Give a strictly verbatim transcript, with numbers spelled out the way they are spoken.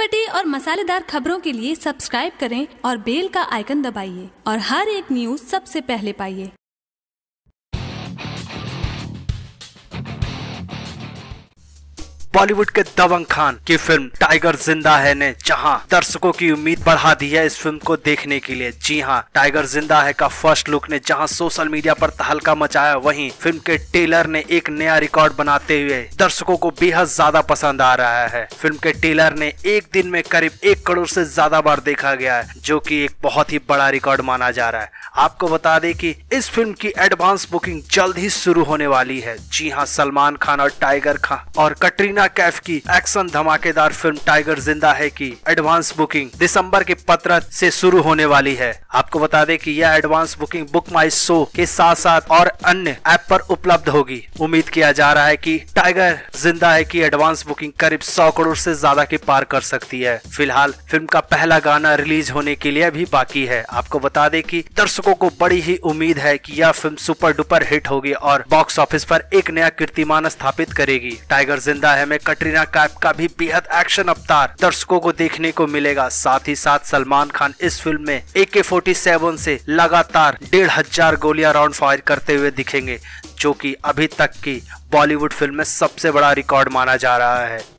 चटपटी और मसालेदार खबरों के लिए सब्सक्राइब करें और बेल का आइकन दबाइए और हर एक न्यूज सबसे पहले पाइए। बॉलीवुड के दबंग खान की फिल्म टाइगर जिंदा है ने जहां दर्शकों की उम्मीद बढ़ा दी है इस फिल्म को देखने के लिए। जी हां, टाइगर जिंदा है का फर्स्ट लुक ने जहां सोशल मीडिया पर तहलका मचाया, वहीं फिल्म के ट्रेलर ने एक नया रिकॉर्ड बनाते हुए दर्शकों को बेहद ज्यादा पसंद आ रहा है। फिल्म के ट्रेलर ने एक दिन में करीब एक करोड़ से ज्यादा बार देखा गया है, जो कि एक बहुत ही बड़ा रिकॉर्ड माना जा रहा है। आपको बता दें कि इस फिल्म की एडवांस बुकिंग जल्द ही शुरू होने वाली है। जी हां, सलमान खान और टाइगर खान और कटरीना कैफ की एक्शन धमाकेदार फिल्म टाइगर जिंदा है की एडवांस बुकिंग दिसंबर के पंद्रह से शुरू होने वाली है। आपको बता दें कि यह advance booking Book My Show के साथ साथ और अन्य ऐप पर उपलब्ध होगी। उम्मीद किया जा रहा है कि टाइगर जिंदा है की एडवांस बुकिंग करीब सौ करोड़ से ज्यादा की पार कर सकती है। फिलहाल फिल्म का पहला गाना रिलीज होने के लिए भी बाकी है। आपको बता दें कि दर्शकों को बड़ी ही उम्मीद है कि यह फिल्म सुपर डुपर हिट होगी और बॉक्स ऑफिस पर एक नया कीर्तिमान स्थापित करेगी। टाइगर जिंदा है में कटरीना कैफ का भी बेहद एक्शन अवतार दर्शकों को देखने को मिलेगा। साथ ही साथ सलमान खान इस फिल्म में ए के फोर्टी सेवन से लगातार डेढ़ हजार गोलियां राउंड फायर करते हुए दिखेंगे, जो कि अभी तक की बॉलीवुड फिल्म में सबसे बड़ा रिकॉर्ड माना जा रहा है।